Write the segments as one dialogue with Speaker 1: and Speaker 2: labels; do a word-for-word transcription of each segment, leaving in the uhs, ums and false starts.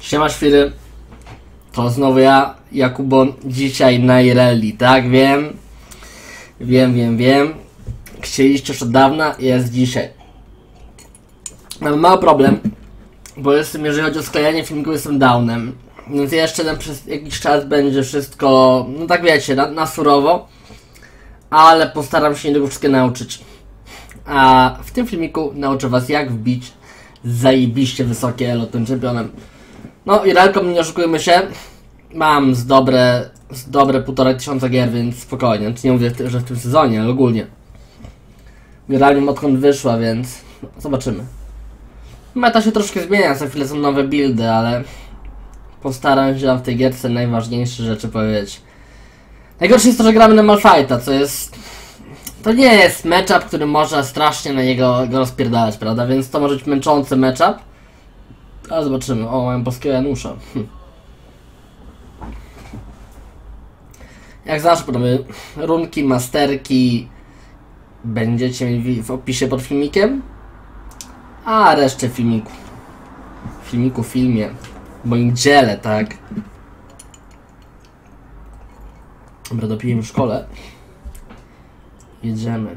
Speaker 1: Siema świry, to znowu ja, Jakubon, dzisiaj na Ireli, tak? Wiem, wiem, wiem, wiem. Chcieliście już od dawna, jest dzisiaj. Mam mały problem, bo jestem, jeżeli chodzi o sklejanie filmiku, jestem downem. Więc jeszcze ten przez jakiś czas będzie wszystko, no tak wiecie, na, na surowo. Ale postaram się niedługo wszystkie nauczyć. A w tym filmiku nauczę was, jak wbić zajebiście wysokie elo tym czempionem. No i Relką, nie oszukujmy się, mam z dobre, z dobre półtora tysiąca gier, więc spokojnie. Nie mówię, że w tym sezonie, ale ogólnie. Grałem odkąd wyszła, więc no, zobaczymy. Meta się troszkę zmienia, za chwilę są nowe buildy, ale postaram się w tej gierce najważniejsze rzeczy powiedzieć. Najgorsze jest to, że gramy na Malphite'a, co jest... To nie jest matchup, który można strasznie na niego go rozpierdalać, prawda? Więc to może być męczący matchup. Ale zobaczymy. O, mam polskiego Janusza. Hm. Jak zawsze, panowie, runki, masterki będziecie mieli w opisie pod filmikiem. A resztę filmiku. Filmiku, filmie. W moim dziele, tak? Dobra, dopiję w szkole. Jedziemy.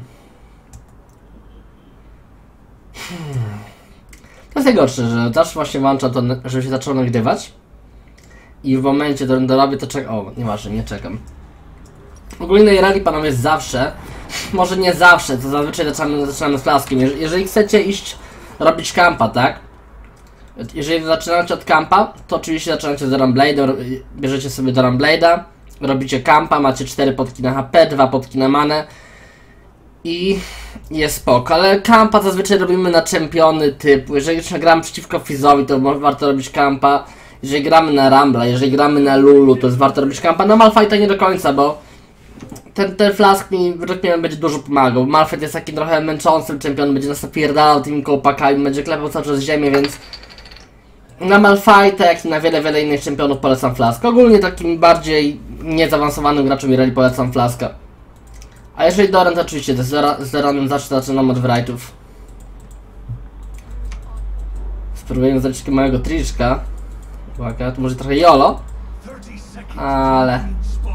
Speaker 1: Hmm. To jest najgorsze, że zawsze właśnie włącza to, żeby się zaczęło nagrywać. I w momencie, do którym robię, to czekam. O, nieważne, nie czekam. Ogólnie na Ireli, panowie, zawsze, może nie zawsze, to zazwyczaj zaczynamy, zaczynamy z flaskiem. Jeżeli, jeżeli chcecie iść robić kampa, tak? Jeżeli zaczynacie od kampa, to oczywiście zaczynacie z Runblade'em, bierzecie sobie do Runblade'a, robicie kampa, macie cztery potki na H P, dwa potki na manę i jest spoko, ale kampa zazwyczaj robimy na czempiony typu. Jeżeli już gramy przeciwko Fizzowi, to warto robić kampa. Jeżeli gramy na Rambla, jeżeli gramy na Lulu, to jest warto robić kampa. Na Malphite'a nie do końca, bo ten, ten flask mi będzie dużo pomagał. Malphite jest takim trochę męczącym czempionem, będzie nas napierdalał tymi kołpakami, będzie klepał cały czas ziemię, więc na Malphite'a, jak i na wiele, wiele innych czempionów polecam flask. Ogólnie takim bardziej niezaawansowanym graczom Ireli polecam flaska. A jeżeli Doran, to oczywiście z Doranem zawsze zaczynam od wrightów. Spróbujemy zrobić takiego małego triczka. Uwaga, tu może trochę jolo. Ale...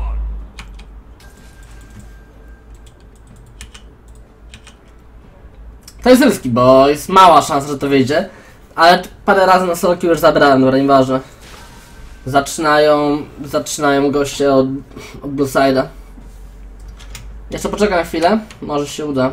Speaker 1: To jest ryski, bo jest mała szansa, że to wyjdzie. Ale parę razy na solo już zabrałem, dobra, nieważne. Zaczynają, zaczynają goście od, od Blue Side'a. Jeszcze poczekam chwilę, może się uda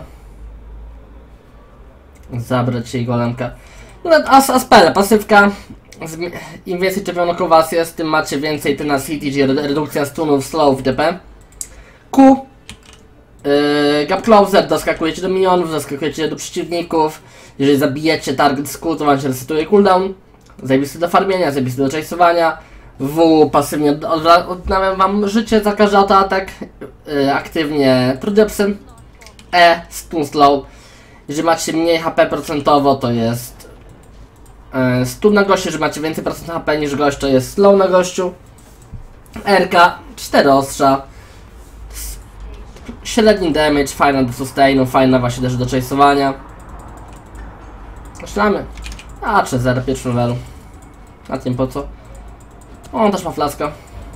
Speaker 1: zabrać jej golemka. No, as, aspele, pasywka. Im więcej czempionów u was jest, tym macie więcej tenacity, czyli redukcja stunów, slow itp. Q. Yy, gap closer, doskakujecie do minionów, doskakujecie do przeciwników. Jeżeli zabijecie target z Q, to wam się resetuje cooldown. Zajebisty do farmienia, zajebisty do chase'owania. W pasywnie odnawiam wam życie za każdy autoatak. Yy, aktywnie trudepsy. E, stun slow. Jeżeli macie mniej H P procentowo, to jest yy, stun na gościu. Jeżeli macie więcej procent H P niż gość, to jest slow na gościu. R K, cztery ostrza. Średni damage, fajna do sustainu, fajna właśnie też do chase'owania. Zaczynamy. A, trzy zero, pierwszy levelu. A tym po co? O, on też ma flaska.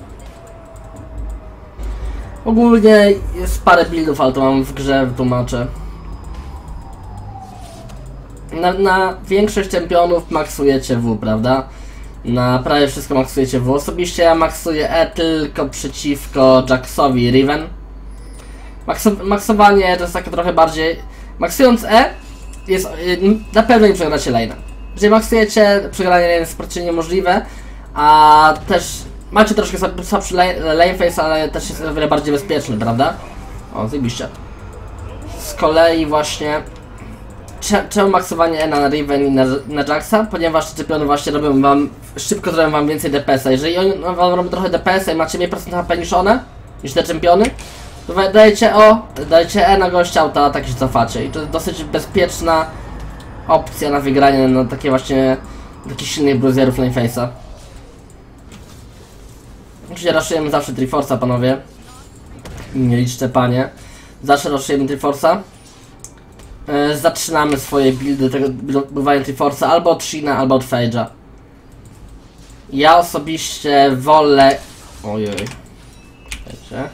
Speaker 1: Ogólnie jest parę buildów, ale to mam w grze, wytłumaczę. Na, na większość czempionów maksujecie W, prawda? Na prawie wszystko maksujecie W. Osobiście ja maksuję E tylko przeciwko Jaxowi i Riven. Makso, maksowanie to jest takie trochę bardziej... Maksując E, jest, na pewno nie przegracie lane'a. Jeżeli maksujecie, przegranie lane jest praktycznie niemożliwe, a też macie troszkę słabszy lane face, ale też jest o wiele bardziej bezpieczny, prawda? O, zajebiście. Z kolei właśnie... Czemu maksowanie E na Riven i na, na Jaxa? Ponieważ te czempiony właśnie robią wam... Szybko zrobią wam więcej D P S a. Jeżeli oni no, wam robią trochę D P S a i macie mniej procent H P niż one, niż te czempiony, to dajecie O, dajecie E na gościa, auta, tak się cofacie. I to jest dosyć bezpieczna opcja na wygranie na takie właśnie takich silnych bruiserów laneface'a. Oczywiście raszujemy zawsze Triforce'a, panowie. Nie liczcie, panie. Zawsze raszujemy Triforce'a. Yy, zaczynamy swoje buildy tego budowania Triforce'a albo od Shina, albo od Phage'a. Ja osobiście wolę... Ojej. Wiecie?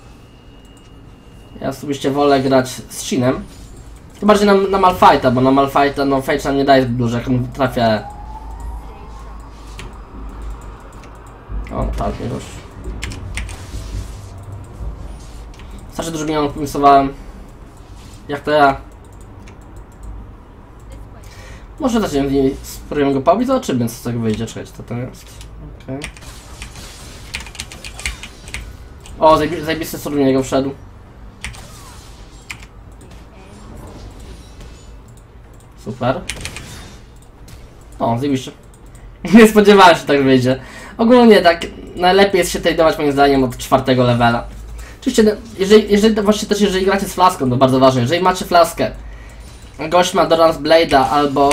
Speaker 1: Ja osobiście wolę grać z Shinem. Tym bardziej na, na Malphite'a, bo na Malphite'a no Fate nam nie daje zbyt dużo, jak on trafia. O, tak, już. Zawsze dużo minionów pomysłowałem. Jak to ja? Może też nie wiem, spróbujemy go pobić, zobaczymy co z tego wyjdzie. Czekajcie, co to jest. Okej. Okay. O, zajebisty sur w niego wszedł. Super. O, zajebiście. Nie spodziewałem się, że tak wyjdzie. Ogólnie tak, najlepiej jest się tradeować moim zdaniem od czwartego levela. Oczywiście, jeżeli, jeżeli właśnie też jeżeli gracie z flaską, to bardzo ważne, jeżeli macie flaskę, gość ma Doran's Blade'a albo...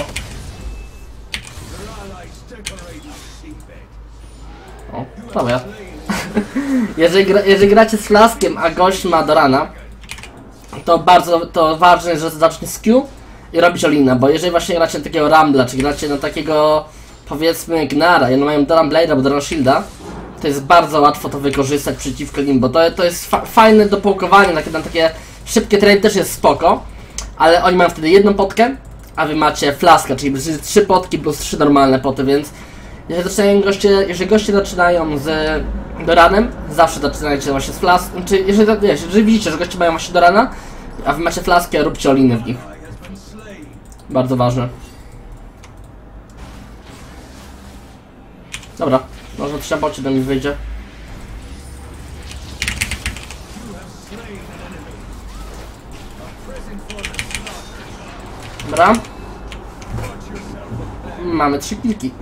Speaker 1: O, dobra. jeżeli, gra, jeżeli gracie z flaskiem, a gość ma Dorana, to bardzo to ważne, że zacznie z Q i robić Olina, bo jeżeli właśnie gracie na takiego Rambla, czy gracie na takiego, powiedzmy, Gnara i one mają Doran Blade'a albo Doran Shielda, to jest bardzo łatwo to wykorzystać przeciwko nim, bo to, to jest fa fajne do połkowania, na, na takie szybkie trade też jest spoko, ale oni mają wtedy jedną potkę, a wy macie flaskę, czyli trzy potki plus trzy normalne poty, więc jeżeli, zaczynają goście, jeżeli goście zaczynają z Doranem, zawsze zaczynajcie właśnie z flaską, czy jeżeli, wiesz, jeżeli widzicie, że goście mają właśnie Dorana, a wy macie flaskę, róbcie oliny w nich. Bardzo ważne. Dobra, może trzy na bocie do mnie wyjdzie. Dobra. Mamy trzy kilki.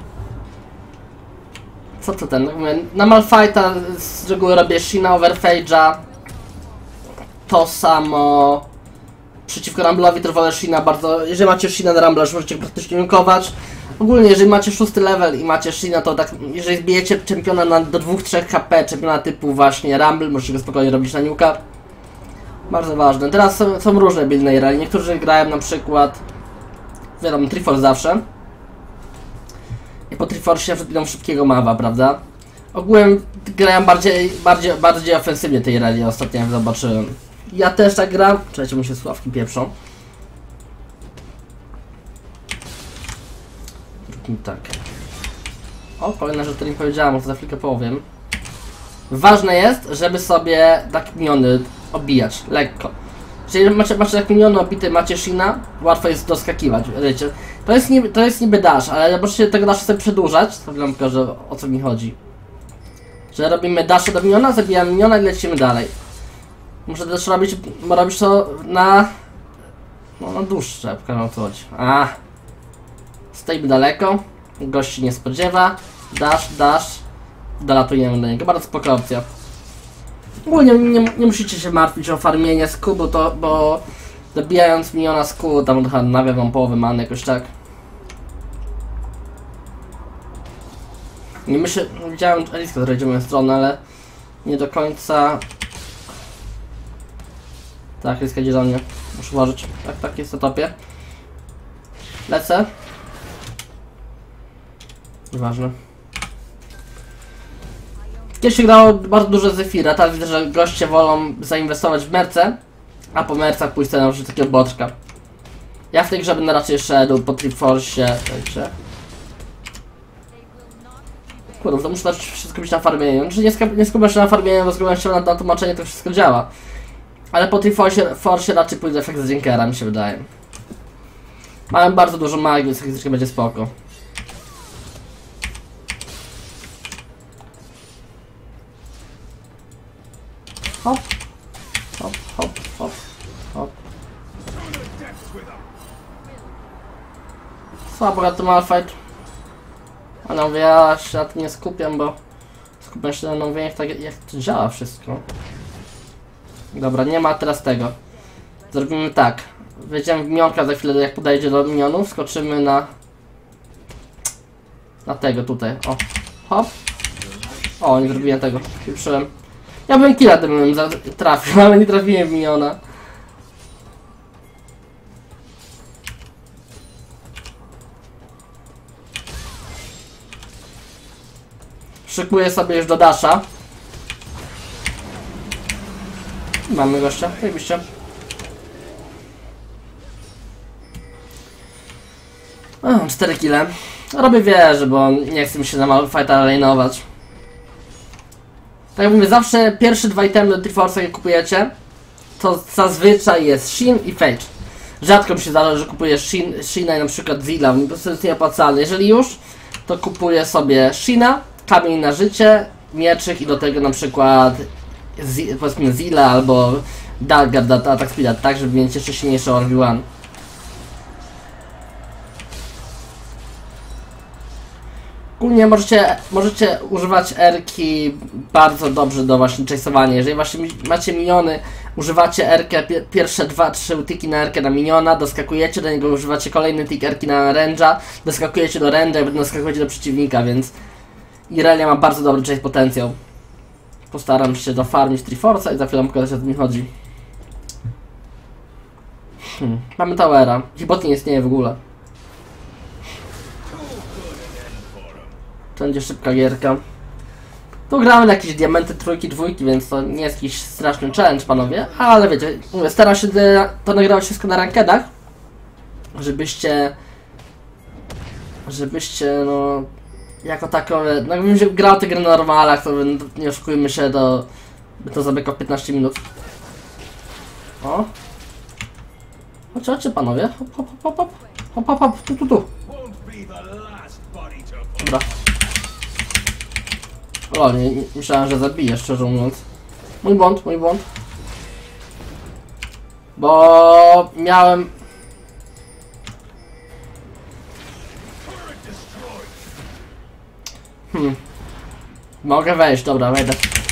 Speaker 1: Co to ten? Na Malphite'a z reguły robię Shina, Overfage'a. To samo przeciwko Rumble'owi też wolę Shina bardzo. Jeżeli macie Shina na Rumble'a, możecie praktycznie nikować. Ogólnie jeżeli macie szósty level i macie Shina, to tak, jeżeli zbijecie czempiona na, do dwa do trzech H P, czempiona typu właśnie Rumble, możecie go spokojnie robić na nuka. Bardzo ważne. Teraz są, są różne buildy na Irelie. Niektórzy grają na przykład, wiadomo, Triforce zawsze. I po Triforce idą szybkiego mawa, prawda? Ogółem grają bardziej, bardziej, bardziej ofensywnie tej Irelie ostatnio, jak zobaczyłem. Ja też tak gram. Czekajcie, mu się sławki pieprzą. Tak. O, kolejna rzecz, o której nie powiedziałem, może za chwilkę powiem. Ważne jest, żeby sobie tak miniony obijać, lekko. Jeżeli macie, macie tak miniony obity, macie Shina, łatwo jest doskakiwać, wiecie. To jest niby, to jest niby dash, ale możecie tego dasha sobie przedłużać, to wam pokażę, o co mi chodzi. Że robimy dasha do miniona, zabijamy miniona i lecimy dalej. Muszę też robić, bo robisz to na... No na dłuższe, pokażę o co chodzi. A. Stoimy daleko, gość się nie spodziewa, dash, dash, dolatujemy do niego, bardzo spoko opcja. Ogólnie nie, nie musicie się martwić o farmienie z Q, bo to, bo dobijając miniona z Q, tam odnawia wam połowę many, jakoś tak. Nie myślę, widziałem Eliska, która idzie w moją stronę, ale nie do końca... Tak, Eliska idzie do mnie, muszę uważać, tak, tak, jest na topie. Lecę. Nieważne. Kiedyś się grało bardzo dużo Zephyra, teraz widzę, że goście wolą zainwestować w merce, a po mercach pójść sobie na użycie takiego boczka. Ja w tej grze będę raczej szedł po Triforce, wiecie. Kurde, to muszę też wszystko skupić na farmieniu. Znaczy nie, nie skupiam się na farmieniu, bo skupiam się na, na tłumaczenie, to wszystko działa. Ale po Triforce Force raczej pójdę efekt z Jinkera, mi się wydaje. Mamy bardzo dużo magii, więc faktycznie będzie spoko. Hop, hop, hop, hop, hop. Słabo na to Malphite. Ale mówię, ja się na tym nie skupiam, bo skupiam się na mówieniu, jak, jak to działa wszystko. Dobra, nie ma teraz tego. Zrobimy tak. Wejdziemy w minionka za chwilę, jak podejdzie do minionów, skoczymy na... Na tego tutaj, o. Hop. O, nie zrobiłem tego, pieprzyłem. Ja bym killa tym bym trafił, ale nie trafiłem w miniona. Szykuję sobie już do dasha. Mamy gościa, zajebiście. O, cztery kile. Robię wieżę, bo nie chcę mi się na Malfighta lane'ować. Tak jak mówię, zawsze pierwsze dwa itemy do Triforce'a, jak kupujecie, to zazwyczaj jest Shin i Phage. Rzadko mi się zdarza, że kupuję Shin, Shina i na przykład Zilla, po prostu jest nieopłacalne. Jeżeli już, to kupuję sobie Shina, kamień na życie, mieczyk i do tego na przykład Z, powiedzmy Zilla albo Dagger, atak speeda, tak żeby mieć jeszcze silniejszy R V jeden. Ogólnie możecie, możecie używać R-ki bardzo dobrze do właśnie chase'owania. Jeżeli właśnie macie miniony, używacie R-kę, pierwsze dwa trzy tyki na R-kę na miniona, doskakujecie do niego, używacie kolejny tik R-ki na range'a, doskakujecie do range'a i potem doskakujecie do przeciwnika, więc Irelia ma bardzo dobry chase potencjał. Postaram się dofarmić Triforce'a i za chwilę pokażę, o co mi chodzi. Hmm. Mamy towera. Hibot nie istnieje w ogóle. To będzie szybka gierka. Tu gramy na jakieś diamenty, trójki, dwójki, więc to nie jest jakiś straszny challenge, panowie. Ale wiecie, mówię, staram się to nagrywać wszystko na rankedach, żebyście... Żebyście, no... Jako takowe... No jakbym się grał te gry na normalach, to nie oszukujmy się, to... By to zabiegło piętnaście minut. O! Chodźcie, chodźcie, panowie. Hop, hop, hop, hop. Hop, hop, hop, tu, tu, tu. Dobra. O, nie, nie, myślałem, że zabiję, szczerze mówiąc. Mój błąd, mój błąd. Bo miałem... Hmm. Mogę wejść, dobra, wejdę.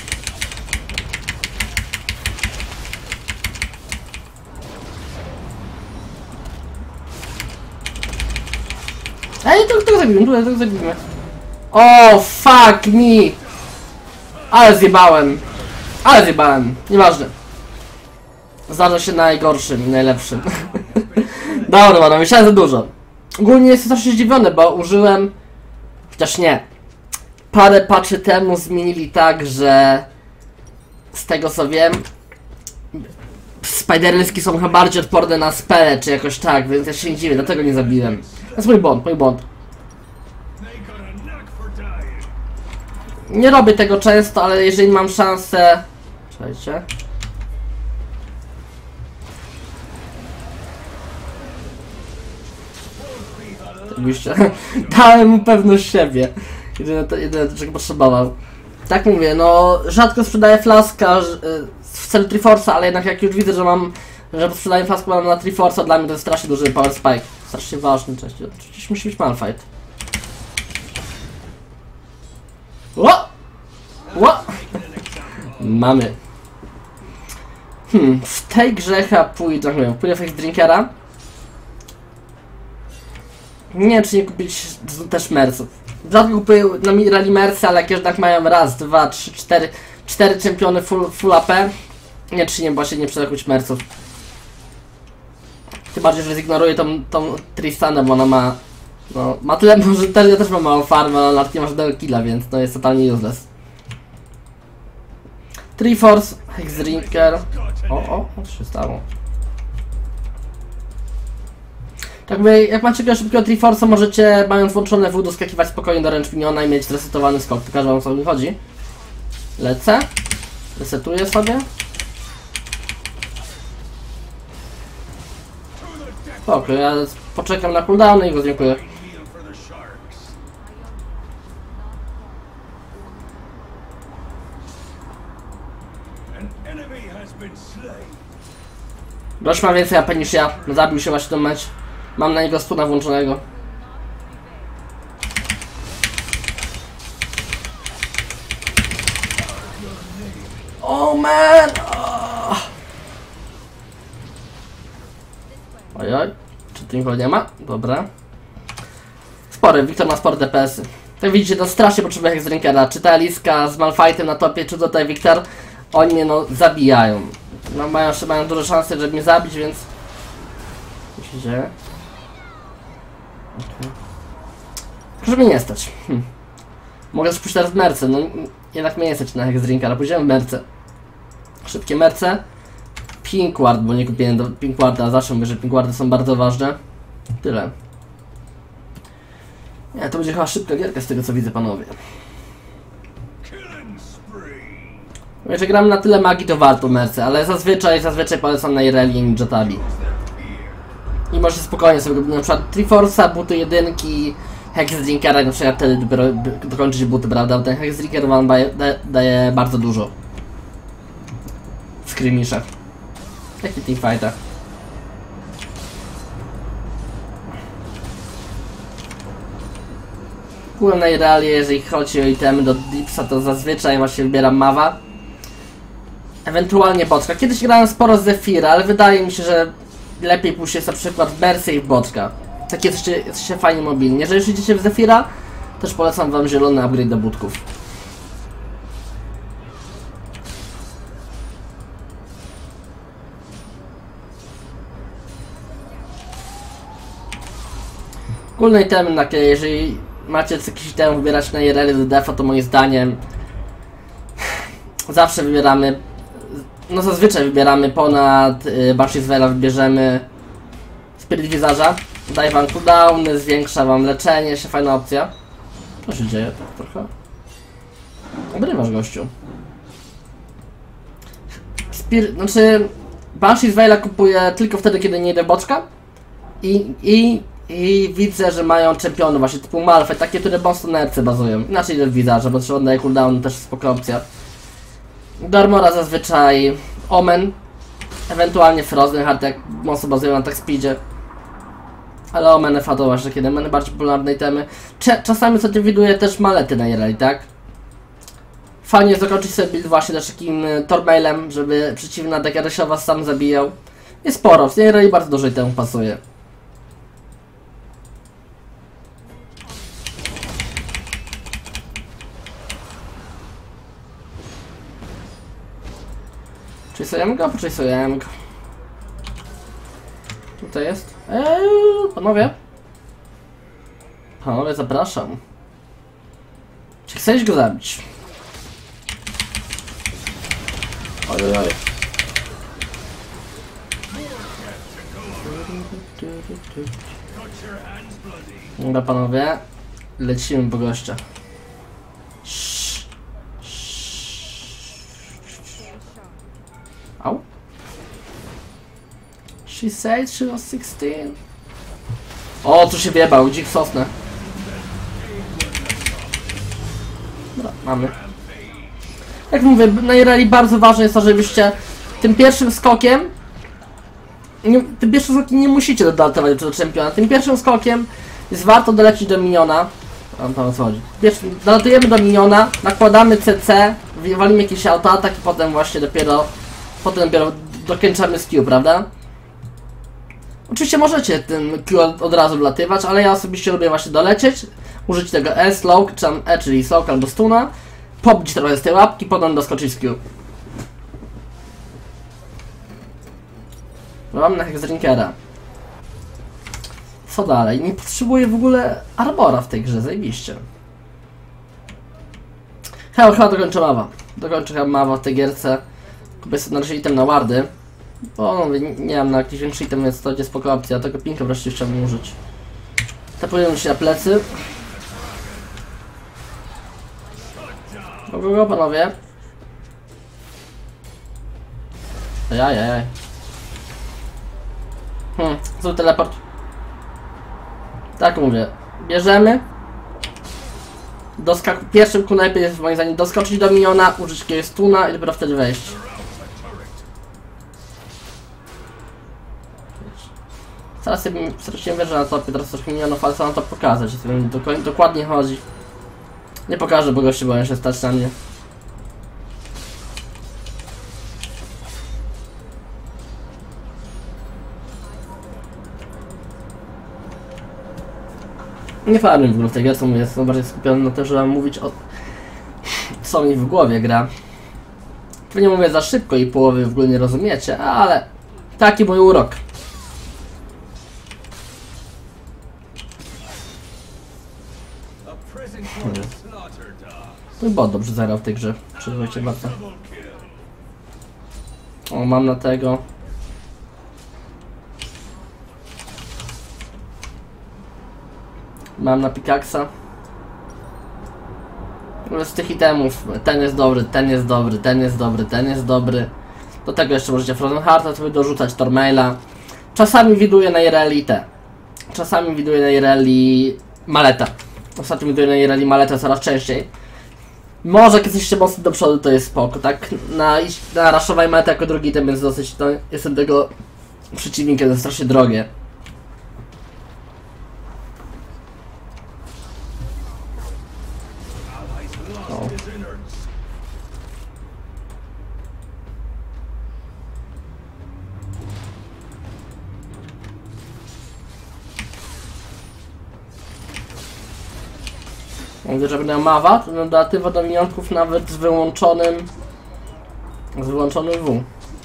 Speaker 1: Ej, to, to zabijmy, tutaj to zabijmy. O, fuck me! Ale zjebałem. Ale zjebałem. Nieważne. Zdarza się najgorszym i najlepszym. Dobra, dobra, myślałem za dużo. Ogólnie jestem strasznie zdziwiony, bo użyłem... Chociaż nie. Parę patchy temu zmienili tak, że... Z tego co wiem... Spiderylski są chyba bardziej odporne na spele, czy jakoś tak, więc ja się nie dziwię, dlatego nie zabiłem. To jest mój błąd, mój błąd. Nie robię tego często, ale jeżeli mam szansę... Czekajcie. Oczywiście. Dałem mu pewność siebie. Jedyne, to, jedyne czego potrzebował. Tak mówię, no rzadko sprzedaję flaska w celu Triforce'a, ale jednak jak już widzę, że mam... Że sprzedaję flaskę mam na Triforce'a, dla mnie to jest strasznie duży power spike. Strasznie ważny, oczywiście musi być Malphite. Ło! Ło! Mamy. Hmm, w tej grze chyba pójdę, jak mówię, pójdę w Face Drinkera. Nie wiem, czy nie kupić też merców. Rzadko kupuję na Rally mercy, ale jak jednak mają raz, dwa, trzy, cztery, cztery czempiony full, full A P. Nie, czy nie, bo się nie przyda kupić merców. Tym bardziej, że zignoruję tą, tą Tristanę, bo ona ma... No, ma tyle, że też, ja też mam małą farmę, ale nawet nie ma żadnego killa, więc to jest totalnie useless. Triforce, Hexdrinker. O, o, co się stało? Tak mówię, jak macie jakiegoś szybkiego Triforce'a, możecie, mając włączone W, doskakiwać spokojnie do ręcz miniona i mieć zresetowany skok. Pokażę wam, o co mi chodzi. Lecę. Resetuję sobie. Spoko, ja poczekam na cooldowny i go dziękuję. Gość ma więcej A P niż ja. Zabił się właśnie ten mecz. Mam na niego stuna włączonego. Oh man! Oh. Ojoj, czy tu nikogo nie ma? Dobra. Spory, Wiktor ma spore D P S-y. Tak widzicie, to strasznie potrzebuje Hexdrinkera. Czy ta Aliska z Malfightem na topie, czy tutaj Wiktor, oni mnie no zabijają. No mają, mają duże szanse, żeby mnie zabić, więc... Co się dzieje? Okay. Żeby mnie nie stać. Hm. Mogę też pójść teraz w merce, no jednak mnie nie stać na Hexdrinka, ale pójdziemy w merce. Szybkie merce. Pinkward, bo nie kupiłem do Pinkwarda, a zawsze mówię, że Pinkwardy są bardzo ważne. Tyle. Nie, to będzie chyba szybka gierka z tego co widzę, panowie. Mówię, że gram na tyle magii, to warto merce, ale zazwyczaj, zazwyczaj polecam na Irelie i Jetabi. I możecie spokojnie sobie na przykład Triforce'a, buty jedynki, Hexdrinkera, na przykład wtedy dopiero dokończyć buty, prawda? Ten Hexdrinker wam daje, daje, daje bardzo dużo. W skirmishach. Jak i teamfightach. Kułem na Irelie, jeżeli chodzi o itemy do Dipsa, to zazwyczaj właśnie wybieram Mawa. Ewentualnie Boczka. Kiedyś grałem sporo z Zephyra, ale wydaje mi się, że lepiej pójść jest na przykład w Mercy i w Boczka. Tak jesteście, jesteście fajnie mobilni. Jeżeli już idziecie w Zephyra, też polecam wam zielony upgrade do budków. Ogólne itemy na K, jeżeli macie jakiś item wybierać na Irelie do defa, to moim zdaniem zawsze wybieramy, no zazwyczaj wybieramy ponad y, Bashisvela, wybierzemy Spirit Wizarza. Daje wam cooldowny, zwiększa wam leczenie, jeszcze fajna opcja. Co się dzieje tak trochę? Obrywasz, gościu. Spir znaczy Bashisvela kupuję tylko wtedy, kiedy nie idę boczka. I, i, i widzę, że mają czempiony właśnie typu Malphite, takie, które mocno na erce bazują. Inaczej idę w Wizarza, bo trzeba oddaje cooldown, też spoko opcja. Do Armora zazwyczaj Omen, ewentualnie Frozen Heart, jak mocno bazują na tak speedzie. Ale Omen F A to właśnie kiedy mamy bardziej popularne itemy. Cze czasami sobie widuję też malety na Irelie, tak? Fajnie jest zakończyć sobie build właśnie też takim Tormailem, żeby przeciwna deck się was sam zabijał. Jest sporo, w Irelie bardzo dużo temu pasuje. Chase'ujemy go? Chase'ujemy go. Tutaj jest. Eee, panowie. Panowie, zapraszam. Czy chcesz go zabić? Oj, oj, oj. Dobra, panowie. Lecimy po gościa. Au. She said she was sixteen. O, tu się wjebał, dzik w sosnę. Dobra, mamy. Jak mówię, na Irelie bardzo ważne jest to, żebyście tym pierwszym skokiem nie, tym pierwszym skokiem nie musicie dolatować do czempiona. Tym pierwszym skokiem jest warto dolecieć do miniona. Tam tam o co chodzi. Pierwszy, dolatujemy do miniona, nakładamy C C, walimy jakiś autoatak i potem właśnie dopiero potem dopiero dokończamy skill, prawda? Oczywiście możecie ten Q od, od razu wlatywać, ale ja osobiście lubię właśnie dolecieć, użyć tego E, slow, czy tam E, czyli slow albo stuna, pobić trochę z tej łapki, potem doskoczyć z Q. Mam na Hexdrinkera. Co dalej? Nie potrzebuję w ogóle Arbora w tej grze, zajebiście. Chyba, chyba dokończę Mawa. Dokończę chyba Mawa w tej gierce. Kupię sobie na razie item na wardy. Bo no, nie, nie mam na jakiś większy item, więc to będzie spoko opcja. Tego pinka wreszcie chciałbym użyć. Tapuję się na plecy. Go, go, go, panowie. Ajajaj. Hmm, zły teleport. Tak mówię. Bierzemy. Doskak pierwszym ku najlepiej jest moim zdaniem doskoczyć do miniona, użyć jakiegoś stuna i dopiero wtedy wejść. Teraz sobie strasznie wierzę na topie, teraz troszkę minionów, ale co na to pokazać, co mi dok dokładnie chodzi. Nie pokażę, bo goście boją się stać na mnie. Nie farmię w ogóle w tej grze, co mówię, jestem bardziej skupiony na tym, żeby mam mówić o co mi w głowie gra. Pewnie mówię za szybko i połowy w ogóle nie rozumiecie, ale taki mój urok. Mój bot dobrze zagrał w tej grze. Przyzwoicie bardzo. O, mam na tego. Mam na pikaksa. Z tych itemów, ten jest dobry, ten jest dobry, ten jest dobry, ten jest dobry. Do tego jeszcze możecie Frozen Hearta sobie dorzucać, Tormaila. Czasami widuję na Ireli te. Czasami widuję na Ireli Maleta. Ostatnio widuję na Ireli Maleta coraz częściej. Może jak jesteście mocno do przodu, to jest spoko, tak? Na, na Rashowaj Maleta jako drugi item jest dosyć, no, jestem tego przeciwnikiem, to jest strasznie drogie. O. Mówię, że będę mawa, to dodatywa do minionków nawet z wyłączonym z wyłączonym W.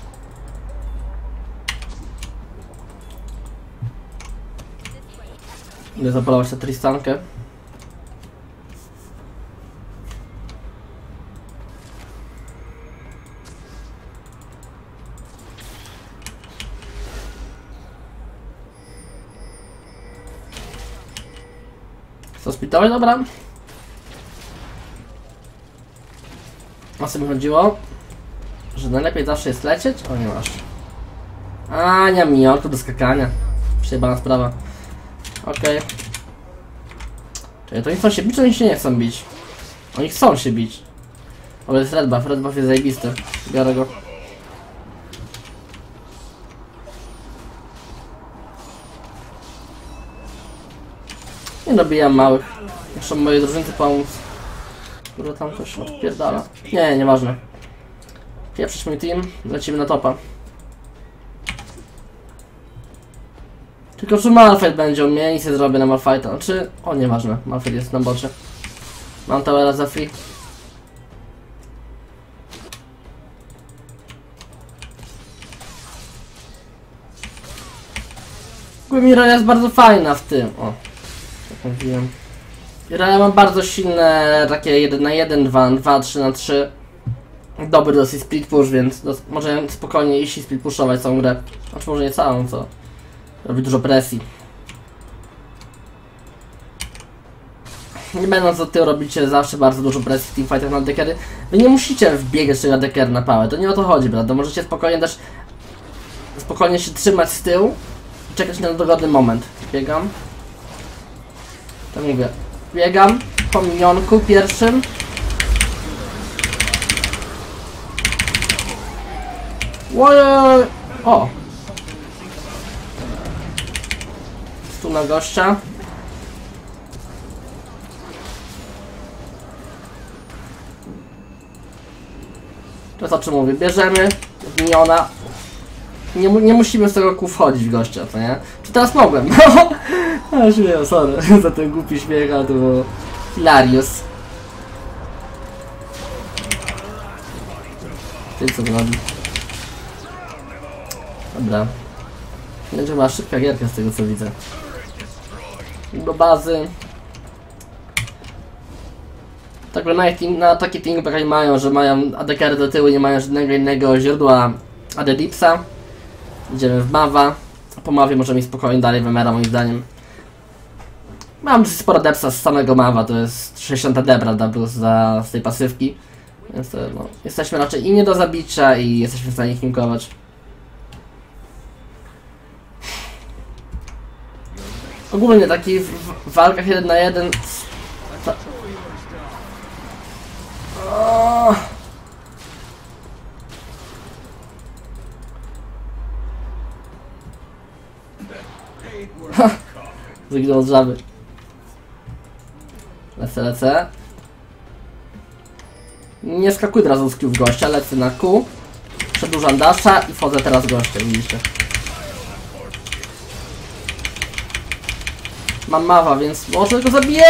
Speaker 1: Idę zapalować tę Tristankę. Co spitować? Dobra. O co mi chodziło? Że najlepiej zawsze jest lecieć? O, nie masz. A, nie mam minionku do skakania. Przejebana sprawa. Okej. Okay. Czyli to oni chcą się bić, czy oni się nie chcą bić? Oni chcą się bić. O, jest red buff, red buff jest zajebisty. Biorę go. Nie dobijam małych. Muszę mojej drużynce pomóc. Kurde, tam ktoś odpierdala. Nie, nieważne. Pieprzyć mój team, lecimy na topa. Tylko czy Malphite będzie u mnie, nic nie zrobię na Malphite'a. Znaczy, o nieważne, Malphite jest na bocie. Mam towera za free. Mira jest bardzo fajna w tym. O, tak mówiłem. Mira ma bardzo silne takie jeden na jeden, dwa, dwa, trzy na trzy. Dobry dosyć split push, więc dos może spokojnie iść i split pushować całą grę. Znaczy może nie całą, co robi dużo presji. Nie będąc do tyłu robicie zawsze bardzo dużo presji w teamfightach na ADCarry. Wy nie musicie wbiegać tego ADCarry na pałę, to nie o to chodzi, prawda? Możecie spokojnie też spokojnie się trzymać z tyłu i czekać na dogodny moment. Biegam. To mówię. Biegam po minionku pierwszym. Ojej! O! Tu na gościa. To o czym mówię? Bierzemy miniona. Nie, nie musimy z tego kół wchodzić w gościa, co nie? Czy teraz mogłem? No, śmieję, sorry za ten głupi śmiech, ale to było hilarious. Ty co to robi? Dobra. Będzie była szybka gierka z tego co widzę. Do bazy. Tak na, na takie teamback mają, że mają A D Carry do tyłu, nie mają żadnego innego źródła A D Dipsa. Idziemy w Mawa. A po Mawie możemy iść spokojnie dalej w M R a moim zdaniem. Mam dosyć sporo depsa z samego Mawa, to jest sześćdziesiąt D, prawda, plus za, z tej pasywki. Więc to, no, jesteśmy raczej i nie do zabicia i jesteśmy w stanie ich linkować. Ogólnie taki w, w walkach jeden na jeden. Ta... O! Wyginął od żaby. Lecę, lecę. Nie skakuj od razu z Q w gościa, lecę na Q. Przedłużam dasha i wchodzę teraz gościa, widzicie. Mam mawa, więc może go zabiję!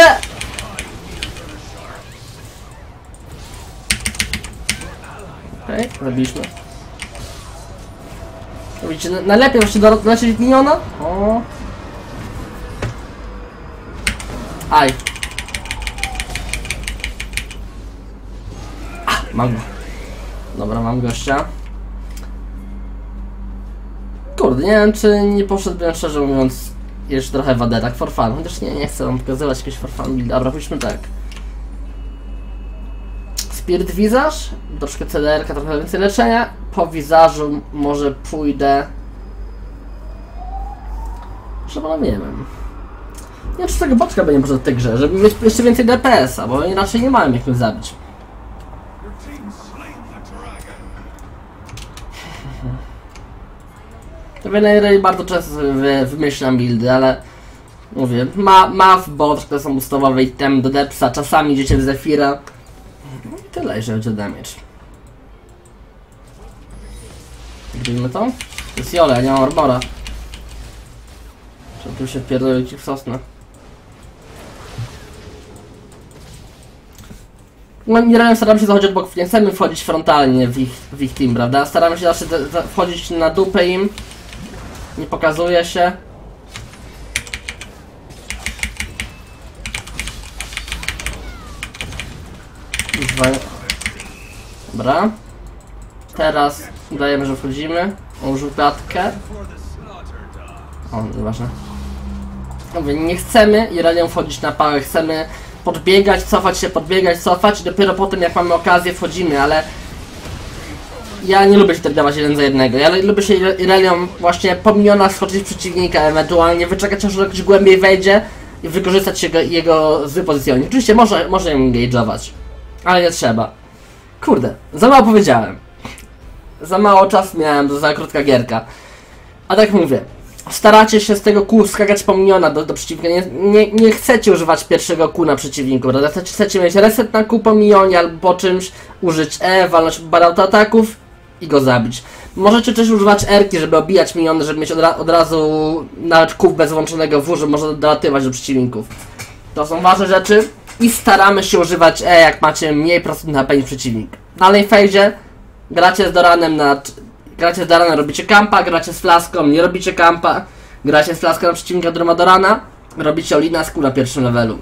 Speaker 1: Okej, okay, zabiliśmy. Widzicie, najlepiej właśnie dolecieć miniona. O. Aj. mam go. Dobra, mam gościa. Kurde, nie wiem czy nie poszedłbym szczerze mówiąc jeszcze trochę w A D, tak for fun. Chociaż nie, nie chcę wam pokazywać jakiegoś for fun build. Dobra, pójdźmy tak. Spirit Visage, troszkę C D R-ka, trochę więcej leczenia. Po wizażu może pójdę... Że no nie wiem. Nie wiem czy tego boczka będzie może w tej grze, żeby mieć jeszcze więcej D P S-a, bo inaczej nie mają jak mnie zabić. To Venery bardzo często wy, wymyślam buildy, ale mówię, ma, ma w bot, które są ustawowe item do depsa, czasami idziecie w Zephyra. No i tyle, jeżeli chodzi o damage. Widzimy to? To jest Jole, ja nie mam armora. Trzeba tu się wpierdolić w sosnę. Generalnie staramy się zachodzić od boków, nie chcemy wchodzić frontalnie w ich, w ich team, prawda? Staramy się zawsze wchodzić na dupę im. Nie pokazuje się. Dobra. Teraz udajemy, że wchodzimy. Użył klatkę. O, nieważne. Mówię, nie chcemy Irelią wchodzić na pałę, chcemy podbiegać, cofać się, podbiegać, cofać i dopiero potem jak mamy okazję wchodzimy, ale ja nie lubię się tak dawać jeden za jednego. Ja lubię się Irelią właśnie po minionach schodzić przeciwnika, ewentualnie wyczekać aż ktoś głębiej wejdzie i wykorzystać jego, jego zły pozycjoning. Oczywiście może, może ją engage'ować, ale nie trzeba. Kurde, za mało powiedziałem. Za mało czasu miałem, to za krótka gierka. A tak mówię, staracie się z tego kół skakać po miniona do, do przeciwnika, nie, nie, nie chcecie używać pierwszego kół na przeciwniku, prawda? Chcecie, chcecie mieć reset na kół po minionie albo po czymś, użyć E, walnąć bar ataków i go zabić. Możecie też używać R-ki, żeby obijać miniony, żeby mieć od, ra od razu nawet kół bez włączonego W, żeby można dolatywać do przeciwników. To są ważne rzeczy i staramy się używać E, jak macie mniej procent H P niż przeciwnik. Na lane phase'ie gracie z Doranem nad... Gracie z Doranem, robicie kampa, gracie z flaską, nie robicie kampa. Gracie z flaską na przeciwnika, który ma Dorana. Robicie Olina z kół na pierwszym levelu.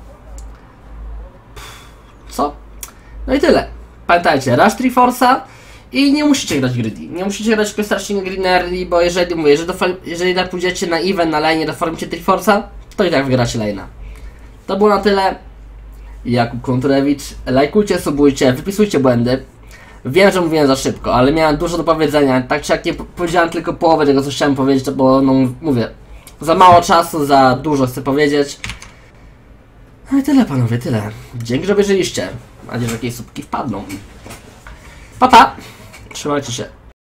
Speaker 1: Co? No i tyle. Pamiętajcie, rush Triforce'a i nie musicie grać greedy. Nie musicie grać tylko strasznie greedy, bo jeżeli mówię, jeżeli, do, jeżeli tak pójdziecie na event, na lane, dofarmicie Triforce'a, to i tak wygracie lane'a. To było na tyle. Jakub Konturewicz. Lajkujcie, subujcie, wypisujcie błędy. Wiem, że mówiłem za szybko, ale miałem dużo do powiedzenia. Tak czy jak nie powiedziałem tylko połowę tego, co chciałem powiedzieć, bo no mówię, za mało czasu, za dużo chcę powiedzieć. No i tyle, panowie, tyle. Dzięki, że obejrzeliście. Mam nadzieję, że jakieś słupki wpadną. Pa, pa! Trzymajcie się.